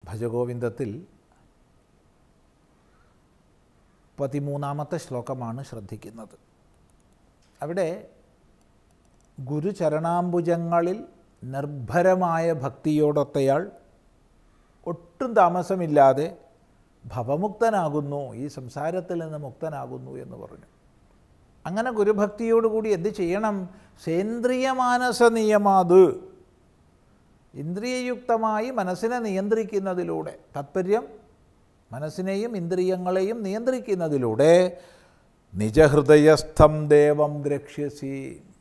ഭജഗോവിന്ദത്തിൽ 13ാമത്തെ ശ്ലോകമാണ് ശ്രദ്ധിക്കുന്നത്. അവിടെ ഗുരുചരണാംബുജങ്ങളിൽ നിർഭരമായ ഭക്തിയോടൊത്തയാൾ ഒട്ടും താമസമില്ലാതെ ഭവമുക്തനാകുന്നു, ഈ സംസാരത്തിൽ നിന്ന് മുക്തനാകുന്നു എന്ന് പറഞ്ഞു. അങ്ങനെ ഗുരുഭക്തിയോടുകൂടി എന്ത് ചെയ്യണം? സേന്ദ്രിയമാനസ നിയമാത്, ഇന്ദ്രിയയുക്തമായി മനസ്സിനെ നിയന്ത്രിക്കുന്നതിലൂടെ, താത്പര്യം മനസ്സിനെയും ഇന്ദ്രിയങ്ങളെയും നിയന്ത്രിക്കുന്നതിലൂടെ നിജഹൃദയസ്ഥം ദേവം ദ്രക്ഷ്യസി,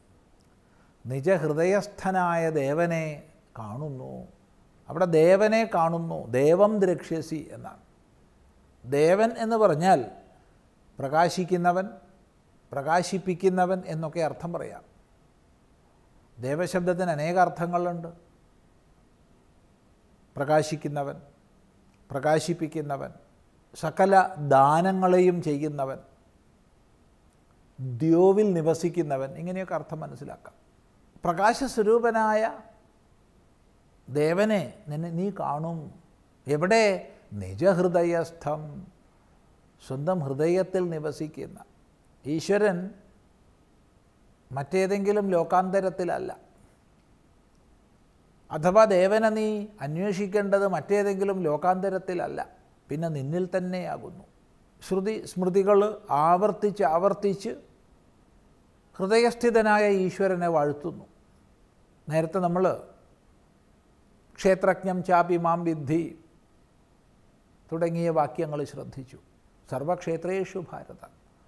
നിജഹൃദയസ്ഥനായ ദേവനെ കാണുന്നു. അവിടെ ദേവനെ കാണുന്നു, ദേവം ദ്രക്ഷ്യസി എന്നാണ്. ദേവൻ എന്ന് പറഞ്ഞാൽ പ്രകാശിക്കുന്നവൻ, പ്രകാശിപ്പിക്കുന്നവൻ എന്നൊക്കെ അർത്ഥം പറയാം. ദേവശബ്ദത്തിന് അനേക അർത്ഥങ്ങളുണ്ട്. പ്രകാശിക്കുന്നവൻ, പ്രകാശിപ്പിക്കുന്നവൻ, സകല ദാനങ്ങളെയും ചെയ്യുന്നവൻ, ദ്യോവിൽ നിവസിക്കുന്നവൻ, ഇങ്ങനെയൊക്കെ അർത്ഥം മനസ്സിലാക്കാം. പ്രകാശസ്വരൂപനായ ദേവനെ നീ കാണും. എവിടെ? നിജഹൃദയസ്ഥം, സ്വന്തം ഹൃദയത്തിൽ നിവസിക്കുന്ന ഈശ്വരൻ മറ്റേതെങ്കിലും ലോകാന്തരത്തിലല്ല. അഥവാ ദേവനെ നീ അന്വേഷിക്കേണ്ടത് മറ്റേതെങ്കിലും ലോകാന്തരത്തിലല്ല, പിന്നെ നിന്നിൽ തന്നെയാകുന്നു. ശ്രുതി സ്മൃതികൾ ആവർത്തിച്ച് ആവർത്തിച്ച് ഹൃദയസ്ഥിതനായ ഈശ്വരനെ വാഴ്ത്തുന്നു. നേരത്തെ നമ്മൾ ക്ഷേത്രജ്ഞം ചാപി മാം വിദ്ധി തുടങ്ങിയ വാക്യങ്ങൾ ശ്രദ്ധിച്ചു. സർവക്ഷേത്രേഷു ഭാരത,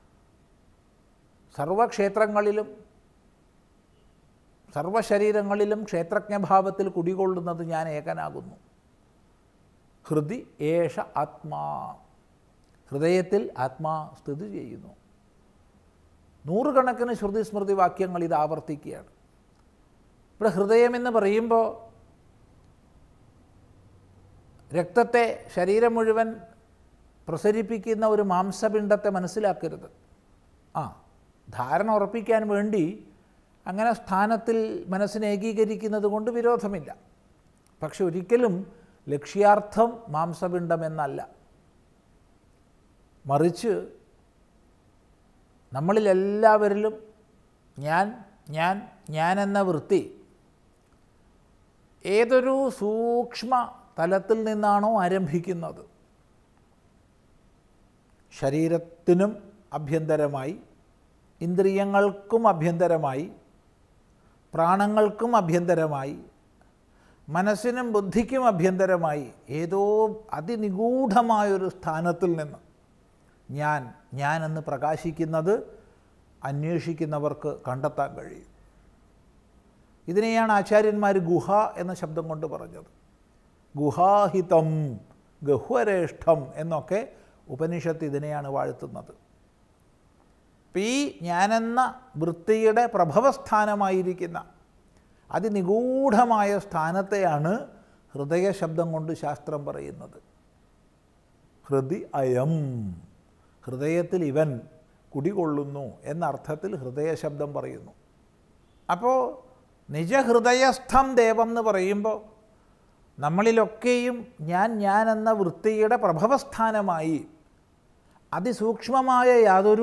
സർവക്ഷേത്രങ്ങളിലും സർവശരീരങ്ങളിലും ക്ഷേത്രജ്ഞഭാവത്തിൽ കുടികൊള്ളുന്നത് ഞാൻ ഏകനാകുന്നു. ഹൃദി ഏഷ ആത്മാ, ഹൃദയത്തിൽ ആത്മാ സ്ഥിതി ചെയ്യുന്നു. നൂറുകണക്കിന് ശ്രുതി സ്മൃതി വാക്യങ്ങൾ ഇത് ആവർത്തിക്കുകയാണ്. ഇവിടെ ഹൃദയമെന്ന് പറയുമ്പോൾ രക്തത്തെ ശരീരം മുഴുവൻ പ്രസരിപ്പിക്കുന്ന ഒരു മാംസപിണ്ഡത്തെ മനസ്സിലാക്കരുത്. ധാരണ ഉറപ്പിക്കാൻ വേണ്ടി അങ്ങനെ സ്ഥാനത്തിൽ മനസ്സിനെ ഏകീകരിക്കുന്നത് കൊണ്ട് വിരോധമില്ല. പക്ഷെ ഒരിക്കലും ലക്ഷ്യാർത്ഥം മാംസപിണ്ഡം എന്നല്ല. മറിച്ച് നമ്മളിലെല്ലാവരിലും ഞാൻ ഞാൻ ഞാൻ എന്ന വൃത്തി ഏതൊരു സൂക്ഷ്മ തലത്തിൽ നിന്നാണോ ആരംഭിക്കുന്നത്, ശരീരത്തിനും അഭ്യന്തരമായി, ഇന്ദ്രിയങ്ങൾക്കും അഭ്യന്തരമായി, പ്രാണങ്ങൾക്കും അഭ്യന്തരമായി, മനസ്സിനും ബുദ്ധിക്കും അഭ്യന്തരമായി ഏതോ അതിനിഗൂഢമായൊരു സ്ഥാനത്തിൽ നിന്ന് ഞാൻ ഞാൻ എന്ന് പ്രകാശിക്കുന്നത് അന്വേഷിക്കുന്നവർക്ക് കണ്ടെത്താൻ കഴിയും. ഇതിനെയാണ് ആചാര്യന്മാർ ഗുഹ എന്ന ശബ്ദം കൊണ്ട് പറഞ്ഞത്. ഗുഹാഹിതം, ഗഹ്വരേഷ്ഠം എന്നൊക്കെ ഉപനിഷത്ത് ഇതിനെയാണ് വാഴ്ത്തുന്നത്. ഈ ഞാനെന്ന വൃത്തിയുടെ പ്രഭവസ്ഥാനമായിരിക്കുന്ന അതിനിഗൂഢമായ സ്ഥാനത്തെയാണ് ഹൃദയശബ്ദം കൊണ്ട് ശാസ്ത്രം പറയുന്നത്. ഹൃദി അയം, ഹൃദയത്തിൽ ഇവൻ കുടികൊള്ളുന്നു എന്ന അർത്ഥത്തിൽ ഹൃദയശബ്ദം പറയുന്നു. അപ്പോൾ നിജഹൃദയസ്ഥം ദേവം എന്ന് പറയുമ്പോൾ നമ്മളിലൊക്കെയും ഞാൻ എന്ന വൃത്തിയുടെ പ്രഭവസ്ഥാനമായി അതിസൂക്ഷ്മമായ യാതൊരു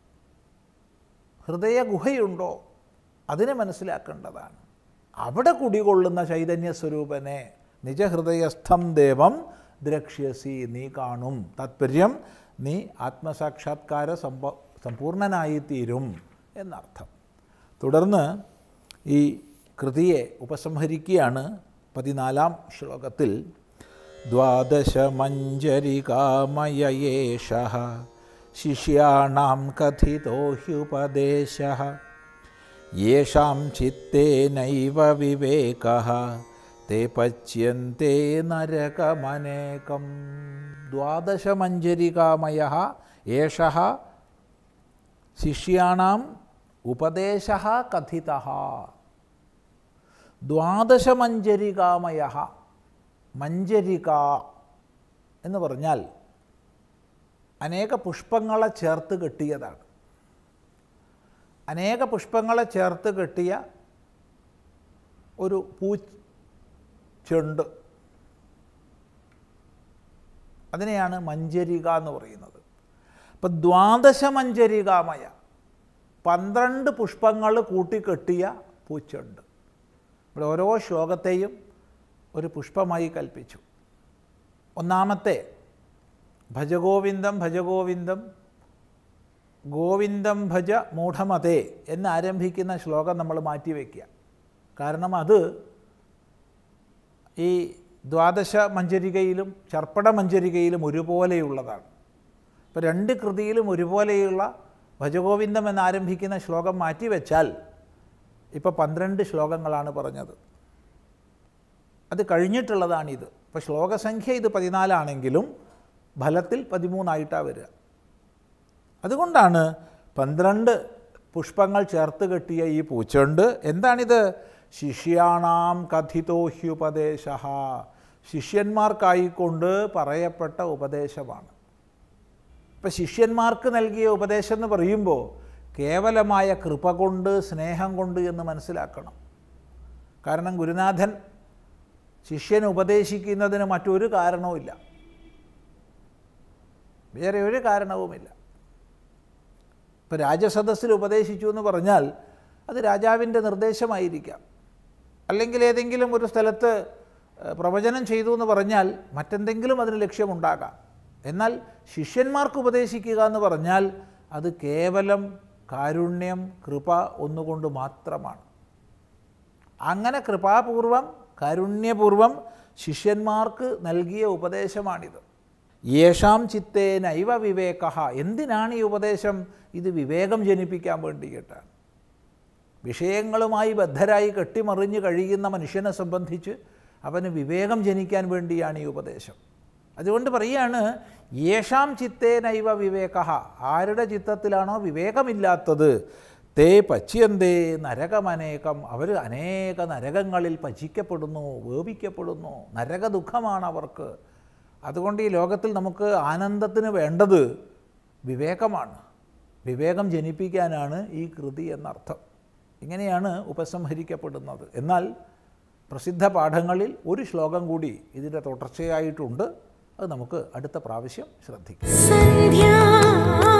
ഹൃദയഗുഹയുണ്ടോ അതിനെ മനസ്സിലാക്കേണ്ടതാണ്. അവിടെ കുടികൊള്ളുന്ന ചൈതന്യസ്വരൂപനെ നിജഹൃദയസ്ഥം ദേവം ദ്രക്ഷ്യസി, നീ കാണും. താത്പര്യം നീ ആത്മസാക്ഷാത്കാര സമ്പൂർണനായിത്തീരും എന്നർത്ഥം. തുടർന്ന് ഈ കൃതിയെ ഉപസംഹരിക്കുകയാണ് 14ാം ശ്ലോകത്തിൽ. ദ്വാദശമഞ്ജരികാമയേഷഃ ശിഷ്യാണാം കഥിതോ ഹ്യുപദേശഃ യേഷാം ചിത്തേനൈവ വിവേകഃ തേ പച്യന്തെ നരകമനേകം. ദ്വാദശമഞ്ജരികാമയഃ ഏഷഃ ശിഷ്യാണാം ഉപദേശഃ കഥിതഃ. ദ്വാദശമഞ്ജരികാമയഃ, മഞ്ജരിക എന്ന് പറഞ്ഞാൽ അനേക പുഷ്പങ്ങളെ ചേർത്ത് കെട്ടിയതാണ്. അനേക പുഷ്പങ്ങളെ ചേർത്ത് കെട്ടിയ ഒരു പൂച്ചെണ്ട്. അതിനെയാണ് മഞ്ജരിക എന്ന് പറയുന്നത്. അപ്പോൾ ദ്വാദശ മഞ്ജരികാമയ 12 പുഷ്പങ്ങൾ കൂട്ടിക്കെട്ടിയ പൂച്ചെണ്ട്. ഇവിടെ ഓരോ ശ്ലോകത്തെയും ഒരു പുഷ്പമായി കൽപ്പിച്ചു. ഒന്നാമത്തെ ഭജഗോവിന്ദം ഭജഗോവിന്ദം ഗോവിന്ദം ഭജ മൂഢമതേ എന്നാരംഭിക്കുന്ന ശ്ലോകം നമ്മൾ മാറ്റിവെക്കുക. കാരണം അത് ഈ ദ്വാദശ മഞ്ജരികയിലും ചർപ്പട മഞ്ജരികയിലും ഒരുപോലെയുള്ളതാണ്. ഇപ്പോൾ 2 കൃതിയിലും ഒരുപോലെയുള്ള ഭജഗോവിന്ദം എന്നാരംഭിക്കുന്ന ശ്ലോകം മാറ്റിവെച്ചാൽ ഇപ്പോൾ 12 ശ്ലോകങ്ങളാണ് പറഞ്ഞത്. അത് കഴിഞ്ഞിട്ടുള്ളതാണിത്. ഇപ്പോൾ ശ്ലോകസംഖ്യ ഇത് 14 ആണെങ്കിലും ഫലത്തിൽ 13 വരിക. അതുകൊണ്ടാണ് 12 പുഷ്പങ്ങൾ ചേർത്ത് കെട്ടിയ ഈ പൂച്ചെണ്ട്. എന്താണിത്? ശിഷ്യാണാം കഥിതോഹ്യുപദേശ, ശിഷ്യന്മാർക്കായിക്കൊണ്ട് പറയപ്പെട്ട ഉപദേശമാണ്. ഇപ്പം ശിഷ്യന്മാർക്ക് നൽകിയ ഉപദേശം എന്ന് പറയുമ്പോൾ കേവലമായ കൃപ കൊണ്ട് സ്നേഹം കൊണ്ട് എന്ന് മനസ്സിലാക്കണം. കാരണം ഗുരുനാഥൻ ശിഷ്യൻ ഉപദേശിക്കുന്നതിന് മറ്റൊരു കാരണവുമില്ല, വേറെ ഒരു കാരണവുമില്ല. ഇപ്പോൾ രാജസദസ്സിൽ ഉപദേശിച്ചു എന്ന് പറഞ്ഞാൽ അത് രാജാവിൻ്റെ നിർദ്ദേശമായിരിക്കാം, അല്ലെങ്കിൽ ഏതെങ്കിലും ഒരു സ്ഥലത്ത് പ്രവചനം ചെയ്തു എന്ന് പറഞ്ഞാൽ മറ്റെന്തെങ്കിലും അതിന് ലക്ഷ്യമുണ്ടാകാം. എന്നാൽ ശിഷ്യന്മാർക്ക് ഉപദേശിക്കുക എന്ന് പറഞ്ഞാൽ അത് കേവലം കാരുണ്യം കൃപ ഒന്നുകൊണ്ട് മാത്രമാണ്. അങ്ങനെ കൃപാപൂർവം കാരുണ്യപൂർവം ശിഷ്യന്മാർക്ക് നൽകിയ ഉപദേശമാണിത്. യേഷാം ചിത്തേ നൈവ വിവേക. എന്തിനാണ് ഈ ഉപദേശം? ഇത് വിവേകം ജനിപ്പിക്കാൻ വേണ്ടിയിട്ടാണ്. വിഷയങ്ങളുമായി ബദ്ധരായി കെട്ടിമറിഞ്ഞ് കഴിയുന്ന മനുഷ്യനെ സംബന്ധിച്ച് അവന് വിവേകം ജനിക്കാൻ വേണ്ടിയാണ് ഈ ഉപദേശം. അതുകൊണ്ട് പറയുകയാണ് യേഷാം ചിത്തേ നൈവ വിവേക. ആരുടെ ചിത്തത്തിലാണോ വിവേകമില്ലാത്തത് തേ പച്യന്തേ നരകമനേകം. അവർ അനേക നരകങ്ങളിൽ പചിക്കപ്പെടുന്നു, വേപിക്കപ്പെടുന്നു. നരക ദുഃഖമാണ് അവർക്ക്. അതുകൊണ്ട് ഈ ലോകത്തിൽ നമുക്ക് ആനന്ദത്തിന് വേണ്ടത് വിവേകമാണ്. വിവേകം ജനിപ്പിക്കാനാണ് ഈ കൃതി എന്നർത്ഥം. ഇങ്ങനെയാണ് ഉപസംഹരിക്കപ്പെടുന്നത്. എന്നാൽ പ്രസിദ്ധ പാഠങ്ങളിൽ ഒരു ശ്ലോകം കൂടി ഇതിൻ്റെ തുടർച്ചയായിട്ടുണ്ട്. അത് നമുക്ക് അടുത്ത പ്രാവശ്യം ശ്രദ്ധിക്കാം.